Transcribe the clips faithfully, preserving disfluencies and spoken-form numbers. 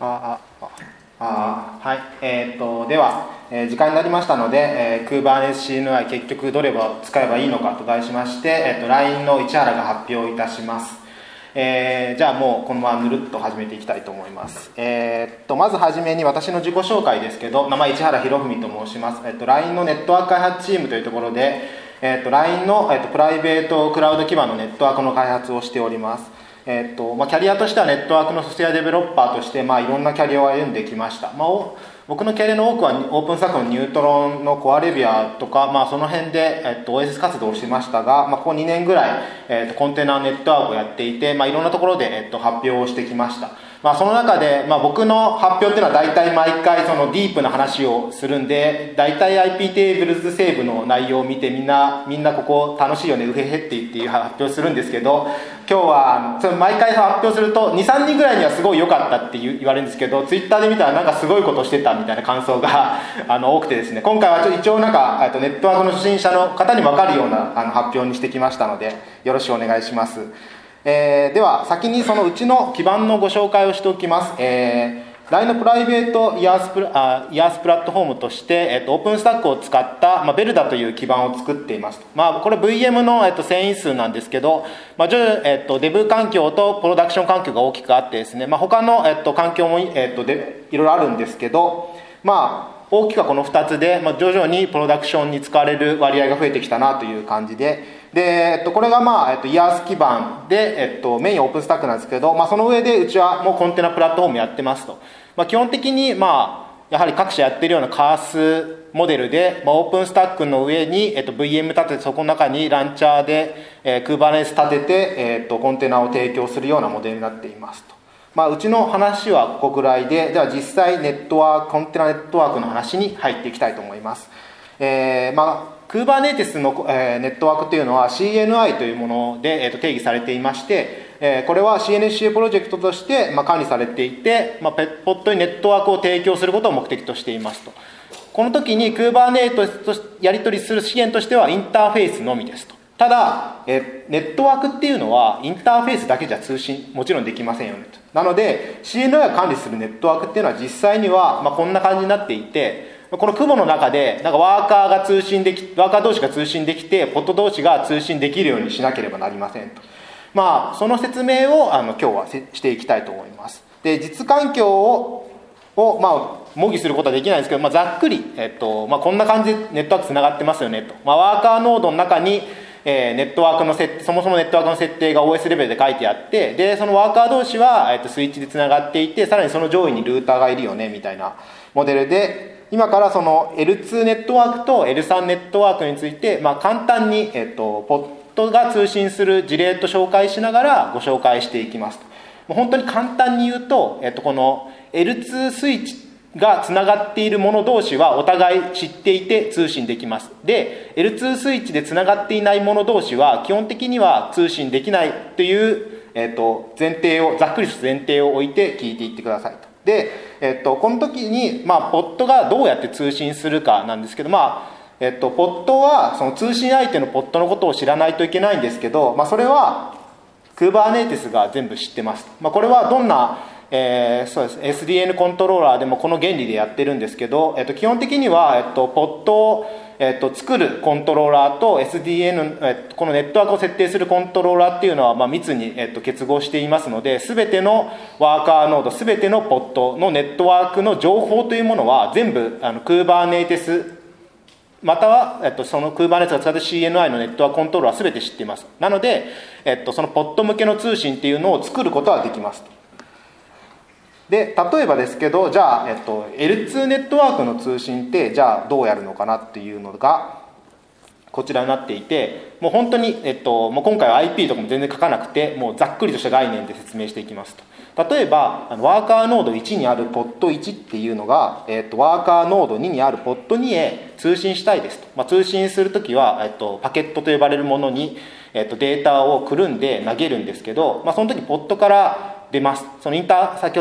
あああはい、えー、とでは、えー、時間になりましたので、えー、Kubernetes シーエヌアイ 結局どれを使えばいいのかと題しまして、えー、と ライン の市原が発表いたします。えー、じゃあもうこのままぬるっと始めていきたいと思います。えー、とまずはじめに私の自己紹介ですけど、名前市原博文と申します。えー、と ライン のネットワーク開発チームというところで、えー、と ライン の、えー、とプライベートクラウド基盤のネットワークの開発をしております。えーとまあ、キャリアとしてはネットワークのソフトウェアデベロッパーとして、まあ、いろんなキャリアを歩んできました。まあ、僕のキャリアの多くはオープンスタックのニュートロンのコアレビアとか、まあ、その辺で、えっと、オーエス 活動をしましたが、まあ、ここにねんぐらい、えっと、コンテナネットワークをやっていて、まあ、いろんなところで、えっと、発表をしてきました。まあ、その中で、まあ、僕の発表っていうのは大体毎回そのディープな話をするんで、大体 アイピー テーブルズセーブの内容を見てみんなみんなここ楽しいよねうへへって言って発表するんですけど、今日はそれ毎回発表すると にさんにんぐらいにはすごい良かったって言われるんですけど、ツイッターで見たらなんかすごいことしてたみたいな感想があの多くてですね、今回は一応なんかネットワークの初心者の方にも分かるようなあの発表にしてきましたので、よろしくお願いします。えー、では先にそのうちの基盤のご紹介をしておきます。えー、ライン のプライベートイヤースプラ、あ、イヤースプラットフォームとして、えっと、オープンスタックを使った、まあ、ベルダという基盤を作っています。まあ、これ ブイエム の、えっと、遷移数なんですけど、まあえっと、デブ環境とプロダクション環境が大きくあってですね、まあ、他の、えっと、環境も、えっと、でいろいろあるんですけど、まあ大きくはこのふたつで、まあ、徐々にプロダクションに使われる割合が増えてきたなという感じで、で、えっと、これが、まあえっと、イヤース基盤で、えっと、メインはオープンスタックなんですけど、まあ、その上でうちはもうコンテナプラットフォームやってますと、まあ、基本的に、まあ、やはり各社やってるようなカースモデルで、まあ、オープンスタックの上に、えっと、ブイエム 立ててそこの中にランチャーで、えー、Kubernetes 立てて、えっと、コンテナを提供するようなモデルになっていますと。まあ、うちの話はここぐらいで、では実際ネットワーク、コンテナネットワークの話に入っていきたいと思います。えー、まあ、Kubernetes の、えー、ネットワークというのは シーエヌアイ というもので、えー、と定義されていまして、えー、これは シーエヌエスシーエー プロジェクトとして、まあ、管理されていて、まあ、ポッドにネットワークを提供することを目的としていますと。この時に Kubernetes とやり取りする資源としてはインターフェースのみですと。ただ、えネットワークっていうのはインターフェースだけじゃ通信もちろんできませんよねと。なので シーエヌアイ が管理するネットワークっていうのは実際には、まあ、こんな感じになっていて、この雲の中でなんかワーカーが通信できワーカー同士が通信できてポッド同士が通信できるようにしなければなりませんと。まあその説明をあの今日はしていきたいと思います。で実環境をを、まあ、模擬することはできないんですけど、まあ、ざっくり、えっとまあ、こんな感じでネットワークつながってますよねと、まあ、ワーカーノードの中にえー、ネットワークの設そもそもネットワークの設定が オーエス レベルで書いてあって、でそのワーカー同士は、えー、とスイッチでつながっていて、さらにその上位にルーターがいるよねみたいなモデルで、今からその エルツー ネットワークと エルスリー ネットワークについて、まあ、簡単に、えー、とポッドが通信する事例と紹介しながらご紹介していきますと。もう本当に簡単に言うと、えー、とこの エルツー スイッチがつながっている者同士はお互い知っていて通信できます。で エルツー スイッチでつながっていない者同士は基本的には通信できないという、えー、と前提をざっくりした前提を置いて聞いていってくださいと。で、えー、とこの時に、まあ、ポッドがどうやって通信するかなんですけど、まあえー、とポッドはその通信相手のポッドのことを知らないといけないんですけど、まあ、それは Kubernetes が全部知ってますと。まあ、これはどんなえー、そうです エスディーエヌ コントローラーでもこの原理でやってるんですけど、えっと、基本的には、えっと、ポッドを、えっと、作るコントローラーと エスディーエヌ、えっと、このネットワークを設定するコントローラーっていうのは、まあ、密に、えっと、結合していますので、全てのワーカーノード、全てのポッドのネットワークの情報というものは全部あの Kubernetesまたは、えっと、その Kubernetes が使って シーエヌアイ のネットワークコントローラーは全て知っています。なので、えっと、そのポッド向けの通信っていうのを作ることはできますと。で例えばですけど、じゃあ、えっと、エルツー ネットワークの通信ってじゃあどうやるのかなっていうのがこちらになっていて、もう本当に、えっと、もう今回は アイピー とかも全然書かなくて、もうざっくりとした概念で説明していきますと。例えばあのワーカーノードいちにあるポッドいちっていうのが、えっと、ワーカーノードににあるポッドにへ通信したいですと。まあ、通信するときは、えっと、パケットと呼ばれるものに、えっと、データをくるんで投げるんですけど、まあ、その時ポッドから出ます。そのインター先ほど作っ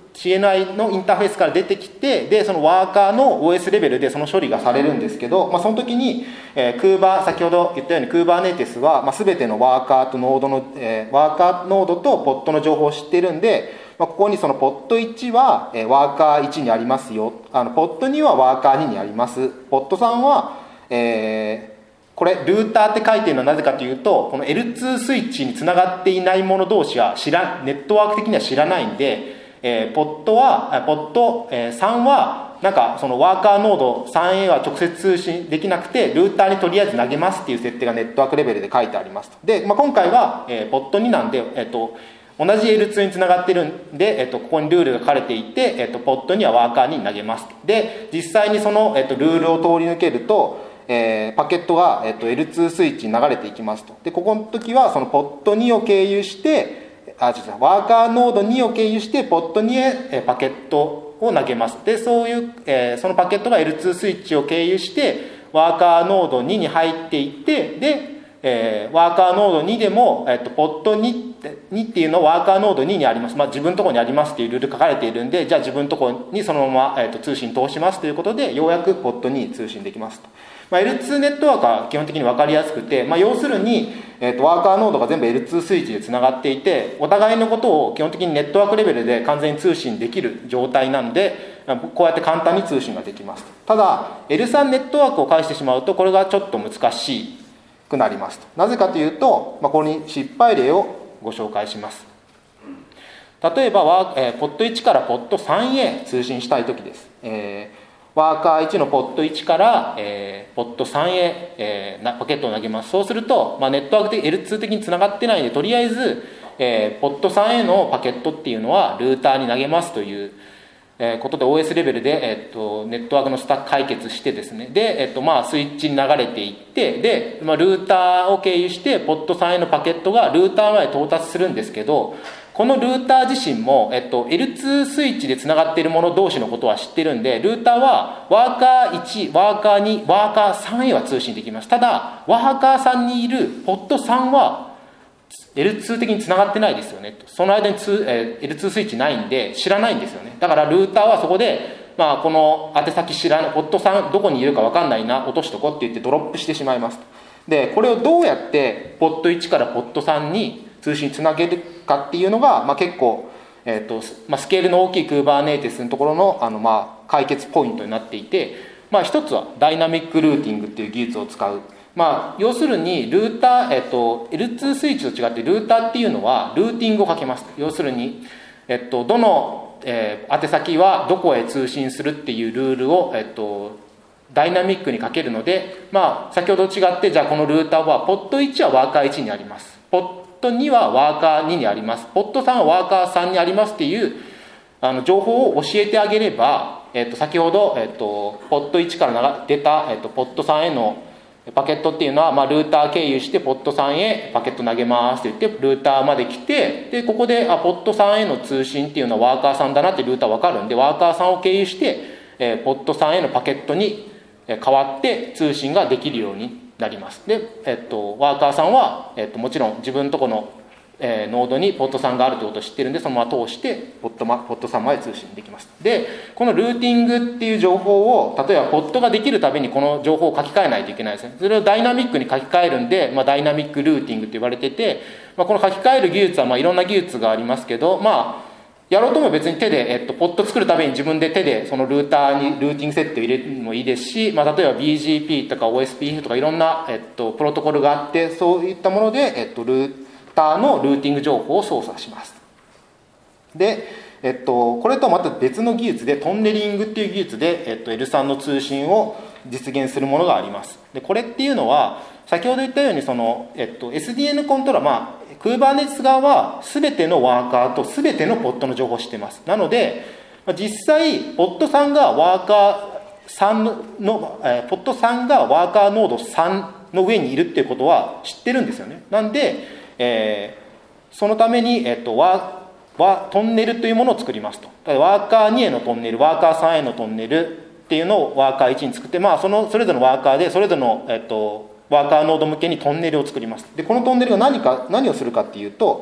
シーエヌアイ のインターフェースから出てきて、でそのワーカーの オーエス レベルでその処理がされるんですけど、まあ、その時に、えー、Kuber 先ほど言ったように Kubernetes は、まあ、全てのワーカーとノードの、えー、ワーカーノードとポッドの情報を知っているんで、まあ、ここにそのポッドいちは、えー、ワーカーいちにありますよ、あのポッドにはワーカーににあります、ポッドさんは、えーこれルーターって書いてるのはなぜかというと、この エルツー スイッチにつながっていないもの同士は知らネットワーク的には知らないんで、えー、ポッドはポッド、えー、さんはなんかそのワーカーノード スリーエー は直接通信できなくて、ルーターにとりあえず投げますっていう設定がネットワークレベルで書いてありますと。で、まあ、今回は、えー、ポッドになんで、えー、と同じ エルツー につながってるんで、えー、とここにルールが書かれていて、えー、とポッドにはワーカーに投げます。で実際にその、えー、とルールを通り抜けると、えー、パケットが、えー、と エルツー スイッチに流れていきますと。でここの時はそのポッドにを経由してあ違うワーカーノードにを経由してポッドにへ、えー、パケットを投げます。でそういう、えー、そのパケットが エルツー スイッチを経由してワーカーノードにに入っていって、で、えー、ワーカーノードにでも、えー、とポッドにっていうのはワーカーノードににあります、まあ、自分のところにありますっていうルール書かれているんで、じゃあ自分のところにそのまま、えー、と通信通しますということで、ようやくポッドに通信できますと。まあ、エルツー ネットワークは基本的に分かりやすくて、まあ、要するに、えー、とワーカーノードが全部 エルツー スイッチでつながっていて、お互いのことを基本的にネットワークレベルで完全に通信できる状態なんで、こうやって簡単に通信ができますと。ただ エルスリー ネットワークを介してしまうと、これがちょっと難しくなりますと。なぜかというと、まあ、ここに失敗例をご紹介します。例えばワー、えー、ポッドいちからポッド スリーエー 通信したいときです。えーワーカーいちのポッドいちから、えー、ポッド スリーエー、えー、パケットを投げます。そうすると、まあ、ネットワークで エルツー 的につながってないんで、とりあえず、えー、ポッド スリーエー のパケットっていうのはルーターに投げますという、えー、ことで オーエス レベルで、えー、とネットワークのスタック解決してですね、で、えーとまあ、スイッチに流れていって、で、まあ、ルーターを経由してポッド スリーエー のパケットがルーターまで到達するんですけど、このルーター自身も、えっと、エルツー スイッチでつながっているもの同士のことは知ってるんで、ルーターはワーカーいち、ワーカーに、ワーカー スリーエー は通信できます。ただワーカーさんにいるポッドさんは エルツー 的につながってないですよね。その間に、えー、エルツー スイッチないんで知らないんですよね。だからルーターはそこで、まあ、この宛先知らない、ポッドさんどこにいるか分かんないな、落としとこうって言ってドロップしてしまいます。でこれをどうやってポッドいちからポッドさんに通信つなげるかっていうのが、まあ、結構、えーとまあ、スケールの大きい Kubernetes のところの、あの、まあ、解決ポイントになっていて、まあ、一つはダイナミックルーティングっていう技術を使う。まあ、要するにルーター、えーと、エルツー スイッチと違ってルーターっていうのはルーティングをかけます。要するに、えーと、どの、えー、宛先はどこへ通信するっていうルールを、えーとダイナミックにかけるので、まあ、先ほど違って、じゃあこのルーターはポッドいちはワーカーいちにあります、ポッドにはワーカーににあります、ポッドさんはワーカーさんにありますっていうあの情報を教えてあげれば、えっと、先ほど、えっと、ポッドいちから出た、えっと、ポッドさんへのパケットっていうのは、まあ、ルーター経由してポッドさんへパケット投げますって言ってルーターまで来て、でここであポッドさんへの通信っていうのはワーカーさんだなってルーター分かるんで、ワーカーさんを経由して、えー、ポッドさんへのパケットに変わって通信ができるようになります。で、えっと、ワーカーさんは、えっと、もちろん自分のとこの、えー、ノードにポッドさんがあるということを知ってるんで、そのまま通してポッド、ま、ポッドさんまで通信できます。でこのルーティングっていう情報を、例えばポッドができるたびにこの情報を書き換えないといけないですね。それをダイナミックに書き換えるんで、まあ、ダイナミックルーティングと言われてて、まあ、この書き換える技術はまあいろんな技術がありますけど、まあやろうとも別に手で、えっと、ポッド作るために自分で手でそのルーターにルーティング設定を入れるのもいいですし、まあ、例えば ビージーピー とか オーエスピーエフ とかいろんな、えっと、プロトコルがあって、そういったもので、えっと、ルーターのルーティング情報を操作します。で、えっと、これとはまた別の技術でトンネリングっていう技術で、えっと、エルスリー の通信を実現するものがあります。でこれっていうのは先ほど言ったようにその、えっと、エスディーエヌ コントローラー、まあKubernetes 側は全てのワーカーと全てのポッドの情報を知っています。なので実際ポッドさんがワーカーさんの、えー、ポッドさんがワーカーノードさんの上にいるっていうことは知ってるんですよね。なんで、えー、そのために、えー、とワワトンネルというものを作りますと。だからワーカーにへのトンネル、ワーカーさんへのトンネルっていうのをワーカーいちに作って、まあ、そのそれぞれのワーカーでそれぞれの、えー、とワーカーノード向けにトンネルを作ります。でこのトンネルが何か何をするかっていうと、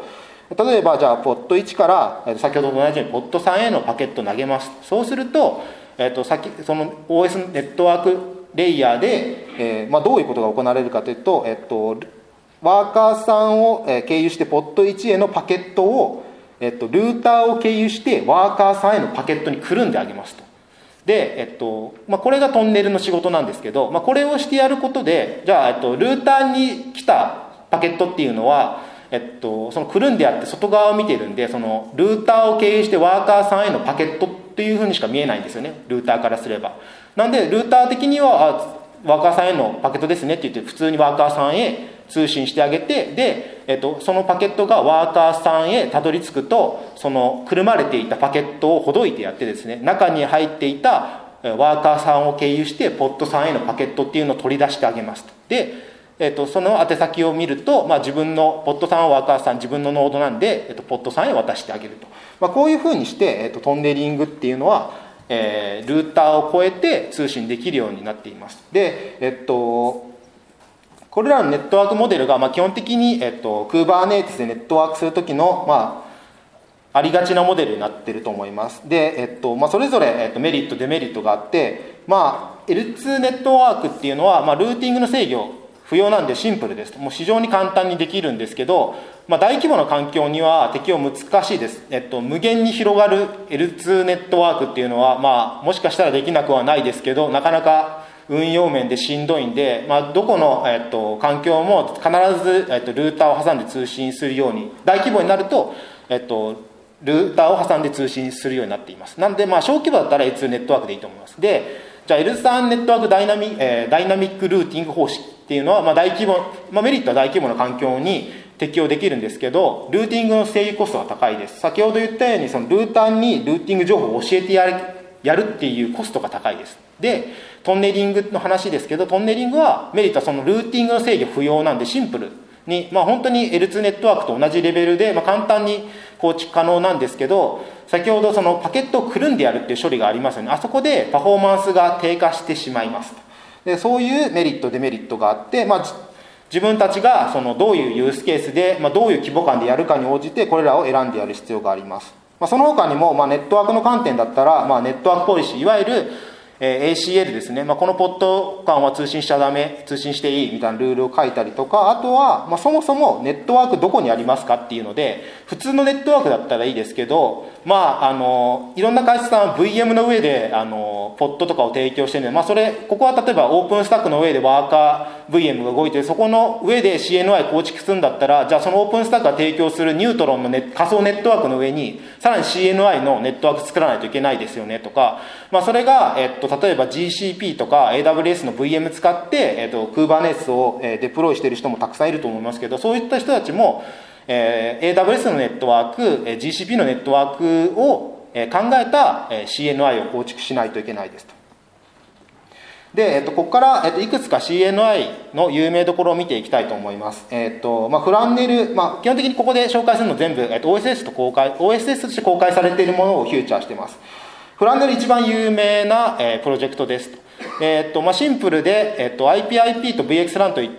例えばじゃあポットいちから先ほどと同じようにポットさんへのパケットを投げます。そうすると、えっと、先その オーエス ネットワークレイヤーで、えーまあ、どういうことが行われるかというと、えっと、ワーカーさんを経由してポットいちへのパケットを、えっと、ルーターを経由してワーカーさんへのパケットにくるんであげますと。で、えっとまあ、これがトンネルの仕事なんですけど、まあ、これをしてやることで、じゃあ、えっと、ルーターに来たパケットっていうのは、えっと、そのくるんであって外側を見てるんで、そのルーターを経由してワーカーさんへのパケットっていうふうにしか見えないんですよね、ルーターからすれば。なんでルーター的にはあワーカーさんへのパケットですねって言って普通にワーカーさんへ通信してあげて、で、えっと、そのパケットがワーカーさんへたどり着くと、そのくるまれていたパケットをほどいてやってですね、中に入っていたワーカーさんを経由してポットさんへのパケットっていうのを取り出してあげますと。でえっと、その宛先を見ると、まあ、自分のポットさんはワーカーさん自分のノードなんで、えっと、ポットさんへ渡してあげると、まあ、こういうふうにして、えっと、トンネリングっていうのは、えー、ルーターを超えて通信できるようになっています。で、えっと、これらのネットワークモデルが、まあ、基本的に、えっと、Kubernetes でネットワークするときの、まあ、ありがちなモデルになっていると思います。で、えっとまあ、それぞれ、えっと、メリットデメリットがあって、まあ、エルツー ネットワークっていうのは、まあ、ルーティングの制御不要なんでシンプルです。もう非常に簡単にできるんですけど、まあ、大規模な環境には適用難しいです。えっと、無限に広がる エルツー ネットワークっていうのは、まあ、もしかしたらできなくはないですけど、なかなか運用面でしんどいんで、まあ、どこの、えっと、環境も必ず、えっと、ルーターを挟んで通信するように、大規模になると、えっと、ルーターを挟んで通信するようになっています。なので、まあ、小規模だったら エルツー ネットワークでいいと思います。で、じゃあ エルスリー ネットワークダイナミ、えー、ダイナミックルーティング方式っていうのは、まあ、大規模、まあ、メリットは大規模な環境に適用できるんですけど、ルーティングの制御コストが高いです。先ほど言ったように、そのルーターにルーティング情報を教えてやる、やるっていうコストが高いです。で、トンネリングの話ですけど、トンネリングはメリットはそのルーティングの制御不要なんでシンプルに、まあ、本当に エルツー ネットワークと同じレベルで、まあ、簡単に構築可能なんですけど、先ほどそのパケットをくるんでやるっていう処理がありますよね。あそこでパフォーマンスが低下してしまいます。で、そういうメリットデメリットがあって、まあ、自分たちがそのどういうユースケースで、まあ、どういう規模感でやるかに応じてこれらを選んでやる必要があります。まあ、その他にも、まあ、ネットワークの観点だったら、まあ、ネットワークポリシー、いわゆるエーシーエル ですね、まあ、このポット間は通信しちゃダメ、通信していいみたいなルールを書いたりとか、あとは、まあ、そもそもネットワークどこにありますかっていうので、普通のネットワークだったらいいですけど、まあ、あのいろんな会社さんは ブイエム の上であのポットとかを提供してるので、まあ、それここは例えばオープンスタックの上でワーカー ブイエム が動いて、そこの上で シーエヌアイ 構築するんだったら、じゃあそのオープンスタックが提供するニュートロンのネ仮想ネットワークの上にさらに シーエヌアイ のネットワーク作らないといけないですよねとか、まあ、それが、えっと、例えば ジーシーピー とか エーダブリューエス の ブイエム 使って、えっと、Kubernetes をデプロイしている人もたくさんいると思いますけど、そういった人たちも、えー、エーダブリューエス のネットワーク、ジーシーピー のネットワークを考えた シーエヌアイ を構築しないといけないですと。で、えっと、ここから、えっと、いくつか シーエヌアイ の有名どころを見ていきたいと思います。えっとまあ、フランネル、まあ、基本的にここで紹介するの全部、えっと、オーエスエス と公開 オーエスエス として公開されているものをフューチャーしています。フランネル一番有名な、えー、プロジェクトですと。えーっとまあ、シンプルで、えーっと アイピーアイピー と ブイエックスラン といった、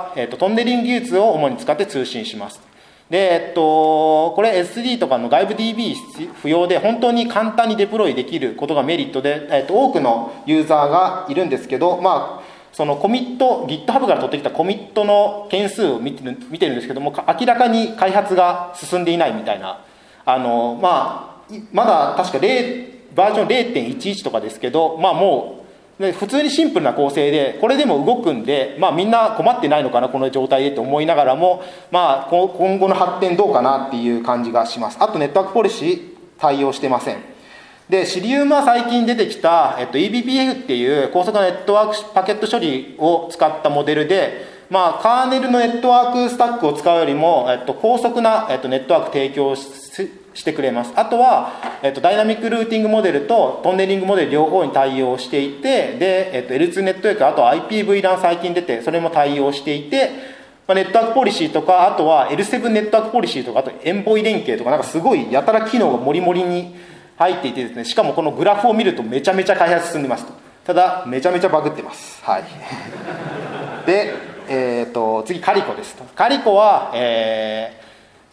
えーっとトンネリング技術を主に使って通信します。で、えっと、これ エスディー とかの外部 ディービー 不要で本当に簡単にデプロイできることがメリットで、えっと、多くのユーザーがいるんですけど、まあ、そのコミット GitHub から取ってきたコミットの件数を見てる、見てるんですけども、明らかに開発が進んでいないみたいな、あの、まあ、まだ確かバージョン ゼロてんいちいち とかですけど、まあ、もうで普通にシンプルな構成でこれでも動くんで、まあ、みんな困ってないのかなこの状態でと思いながらも、まあ、今後の発展どうかなっていう感じがします。あとネットワークポリシー対応してません。でシリウムは最近出てきた、えっと、イービーピーエフ っていう高速なネットワークパケット処理を使ったモデルで、まあ、カーネルのネットワークスタックを使うよりも、えっと、高速な、えっと、ネットワーク提供ししてくれます。あとは、えっと、ダイナミックルーティングモデルとトンネリングモデル両方に対応していて、で、えっと、エルツー ネットワーク、あと アイピーブイラン 最近出てそれも対応していて、まあ、ネットワークポリシーとか、あとは エルセブン ネットワークポリシーとか、あとエンボイ連携とか、なんかすごいやたら機能がモリモリに入っていてですね、しかもこのグラフを見るとめちゃめちゃ開発進んでますと。ただめちゃめちゃバグってます。はいで、えー、と次カリコですと。カリコは、えー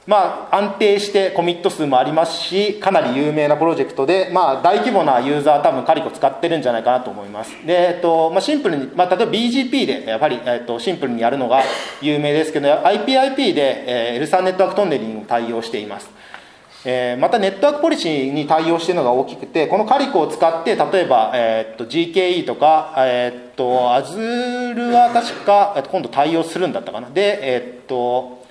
まあ、安定してコミット数もありますし、かなり有名なプロジェクトで、まあ、大規模なユーザー多分カリコ使ってるんじゃないかなと思います。で、えっとまあ、シンプルに、まあ、例えば ビージーピー でやっぱり、えっと、シンプルにやるのが有名ですけど、 アイピーアイピー で、えー、エルスリー ネットワークトンネリングを対応しています。えー、またネットワークポリシーに対応しているのが大きくて、このカリコを使って例えば、えー、っと ジーケーイー とか、えー、っと Azure は確か、えっと、今度対応するんだったかな。で、えー、っと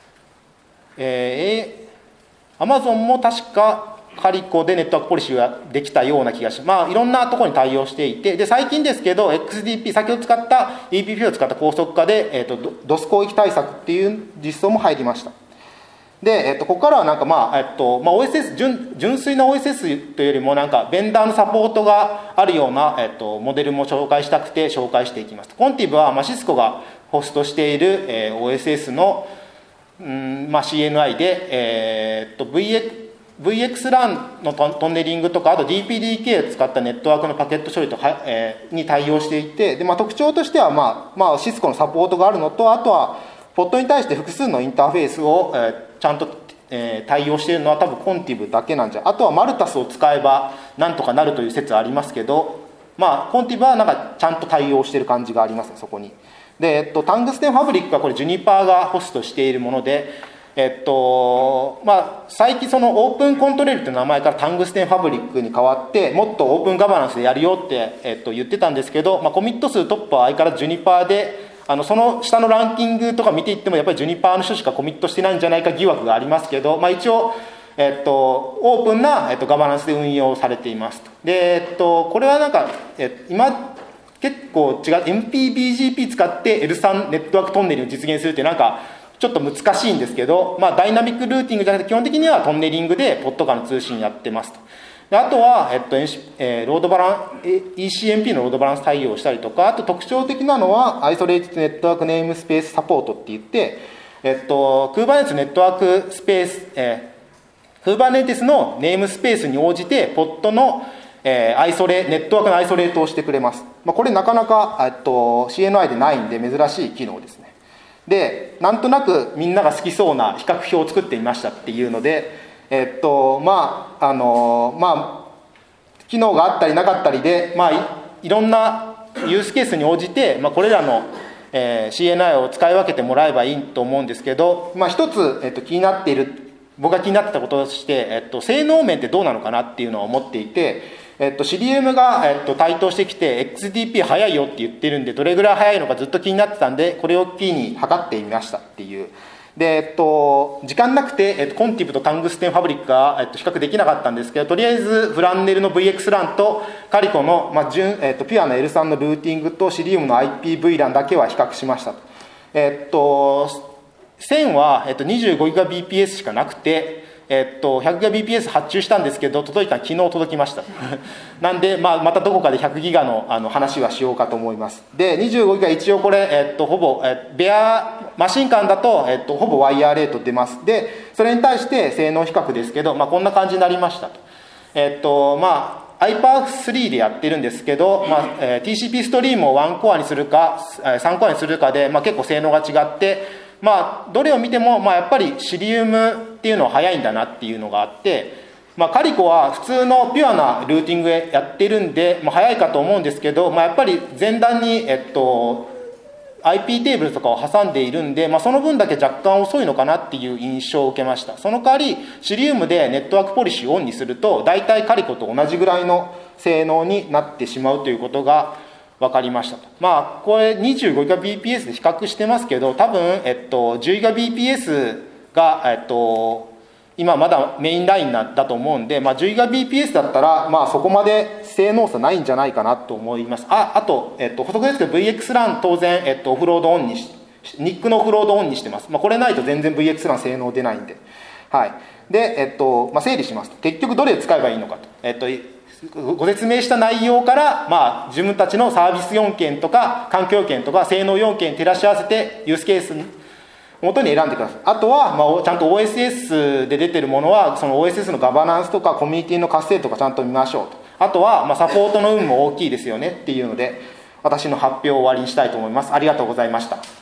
えーアマゾンも確かカリコでネットワークポリシーができたような気がします。まあ、いろんなところに対応していて、で最近ですけど エックスディーピー、先ほど使った イーピーピー を使った高速化で、えー、と ドス 攻撃対策っていう実装も入りました。で、えー、とここからはなんか、まあえーとまあ、オーエスエス 純、純粋な オーエスエス というよりもなんかベンダーのサポートがあるような、えー、とモデルも紹介したくて紹介していきます。コンティブは、まあ、シスコがホストしている、えー、オーエスエス のうんまあ、シーエヌアイ で、えー、っと ブイエックスラン のトンネリングとか、あと ディーピーディーケー を使ったネットワークのパケット処理とか、えー、に対応していて、で、まあ、特徴としては、まあまあ、シスコのサポートがあるのと、あとはポッドに対して複数のインターフェースを、えー、ちゃんと、えー、対応しているのは多分コンティブだけなんじゃ、あとはマルタスを使えばなんとかなるという説ありますけど、まあ、コンティブはなんかちゃんと対応している感じがありますね、そこに。で、えっと、タングステンファブリックはこれジュニパーがホストしているもので、えっとまあ、最近そのオープンコントレールという名前からタングステンファブリックに変わってもっとオープンガバナンスでやるよって、えっと、言ってたんですけど、まあ、コミット数トップは相変わらずジュニパーで、あのその下のランキングとか見ていってもやっぱりジュニパーの人しかコミットしてないんじゃないか疑惑がありますけど、まあ、一応えっと、オープンな、えっと、ガバナンスで運用されていますと。で、えっと、これはなんか、え今結構違う エムピービージーピー 使って エルスリー ネットワークトンネルを実現するってなんかちょっと難しいんですけど、まあ、ダイナミックルーティングじゃなくて基本的にはトンネリングでポッド間の通信やってますと。であとは、えっとえー、ロードバラン イーシーエムピー のロードバランス対応したりとか、あと特徴的なのはアイソレイティッドネットワークネームスペースサポートって言って、えっと、Kubernetes ネットワークスペース、えー、Kubernetes のネームスペースに応じてポッドのえー、アイソレネットワークのアイソレートをしてくれます、まあ、これなかなか、えっと、シーエヌアイ でないんで珍しい機能ですね。でなんとなくみんなが好きそうな比較表を作ってみましたっていうので、えっとまああのまあ機能があったりなかったりで、まあ、い, いろんなユースケースに応じて、まあ、これらの、えー、シーエヌアイ を使い分けてもらえばいいと思うんですけど、まあ、一つ、えっと、気になっている僕が気になってたこととして、えっと、性能面ってどうなのかなっていうのを思っていて、えっと、シリウムが、えっと、台頭してきて エックスディーピー 早いよって言ってるんでどれぐらい早いのかずっと気になってたんでこれをキーに測ってみましたっていう。で、えっと、時間なくて、えっと、コンティブとタングステンファブリックが、えっと、比較できなかったんですけど、とりあえずフランネルの ブイエックスラン とカリコの、まあ純えっと、ピュアな エルスリー のルーティングとシリウムの アイピーブイラン だけは比較しましたと。えっと線は、えっと、にじゅうごギガビーピーエス しかなくて、えっと、ひゃくギガビーピーエス 発注したんですけど届いたの昨日届きましたなんで、まあ、またどこかでひゃくギガ の, あの話はしようかと思います。で にじゅうごギガ 一応これ、えっと、ほぼ、えベアマシン間だと、えっと、ほぼワイヤーレート出ます。でそれに対して性能比較ですけど、まあ、こんな感じになりましたと。えっとまあアイパースリー でやってるんですけど、まあえー、ティーシーピー ストリームをワンコアにするかさんコアにするかで、まあ、結構性能が違って、まあ、どれを見ても、まあ、やっぱりシリウムっていうのは速いんだなっていうのがあって、まあ、カリコは普通のピュアなルーティングでやってるんで、まあ、速いかと思うんですけど、まあ、やっぱり前段に、えっと、アイピー テーブルとかを挟んでいるんで、まあ、その分だけ若干遅いのかなっていう印象を受けました。その代わりシリウムでネットワークポリシーをオンにすると大体カリコと同じぐらいの性能になってしまうということが分かりましたと。まあこれ にじゅうごギガビーピーエス で比較してますけど、多分、えっと、じゅうギガビーピーエス が、えっと、今まだメインラインだと思うんで、まあ、じゅうギガビーピーエス だったら、まあ、そこまで性能差ないんじゃないかなと思います。あ, あと、えっと、補足ですけど ブイエックスラン 当然、えっと、オフロードオンにしニックのオフロードオンにしてます。まあ、これないと全然 ブイエックスラン 性能出ないんで、はい、で、えっとまあ、整理しますと結局どれを使えばいいのかと、えっと、ご説明した内容から、まあ、自分たちのサービスよんけんとか環境よんけんとか性能よんけん照らし合わせてユースケースに元に選んでください。あとは、まあ、ちゃんと オーエスエス で出てるものはその オーエスエス のガバナンスとかコミュニティの活性とかちゃんと見ましょうと。あとは、まあ、サポートの運も大きいですよねっていうので私の発表を終わりにしたいと思います。ありがとうございました。